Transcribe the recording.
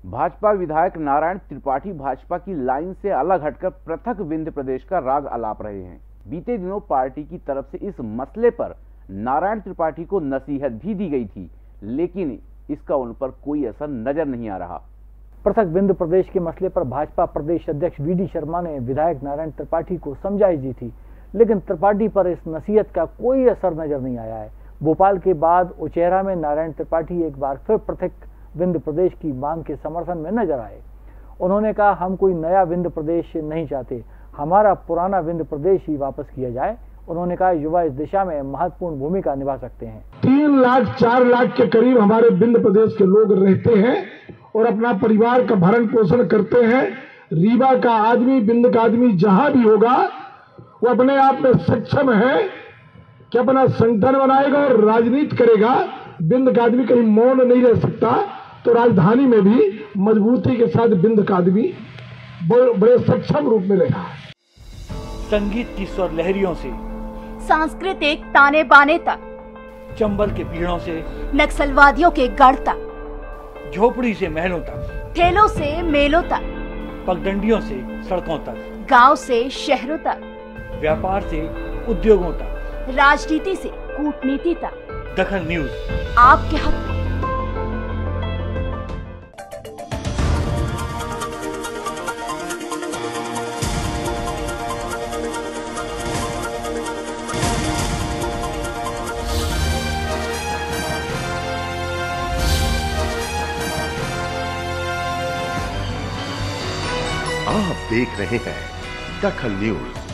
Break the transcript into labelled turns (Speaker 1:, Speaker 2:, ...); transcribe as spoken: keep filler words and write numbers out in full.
Speaker 1: भाजपा विधायक नारायण त्रिपाठी भाजपा की लाइन से अलग हटकर पृथक विंध्य प्रदेश का राग अलाप रहे हैं। बीते दिनों पार्टी की तरफ से इस मसले पर नारायण त्रिपाठी को नसीहत भी दी गई थी, लेकिन इसका उन पर कोई असर नजर नहीं आ रहा।
Speaker 2: पृथक विंध्य प्रदेश के मसले पर भाजपा प्रदेश अध्यक्ष वी डी शर्मा ने विधायक नारायण त्रिपाठी को समझाइश दी थी, लेकिन त्रिपाठी पर इस नसीहत का कोई असर नजर नहीं आया है। भोपाल के बाद उचेहरा में नारायण त्रिपाठी एक बार फिर पृथक विंध्य प्रदेश की मांग के समर्थन में नजर आए। उन्होंने कहा, हम कोई नया विंध्य प्रदेश नहीं चाहते, हमारा पुराना विंध्य प्रदेश ही वापस किया जाए। उन्होंने कहा, युवा इस दिशा में महत्वपूर्ण भूमिका निभा सकते हैं।
Speaker 3: तीन लाख चार लाख के करीब हमारे विंध्य प्रदेश के लोग रहते हैं और अपना परिवार का भरण पोषण करते हैं। रीवा का आदमी, विंध्य का आदमी जहां भी होगा वो अपने आप में सक्षम है कि अपना संगठन बनाएगा और राजनीति करेगा। विंध्य का आदमी कहीं मौन नहीं रह सकता, तो राजधानी में भी मजबूती के साथ विंध्य का आदमी बड़े सक्षम रूप में रहेगा।
Speaker 4: संगीत की स्वर लहरियों से
Speaker 5: सांस्कृतिक ताने बाने तक,
Speaker 4: चंबल के पीड़ों से
Speaker 5: नक्सलवादियों के गढ़ तक,
Speaker 4: झोपड़ी से महलों तक,
Speaker 5: ठेलों से मेलों तक,
Speaker 4: पगडंडियों से सड़कों तक,
Speaker 5: गांव से शहरों तक,
Speaker 4: व्यापार से उद्योगों तक,
Speaker 5: राजनीति से कूटनीति तक,
Speaker 4: दखन न्यूज
Speaker 5: आपके हक में।
Speaker 6: आप देख रहे हैं दखन न्यूज।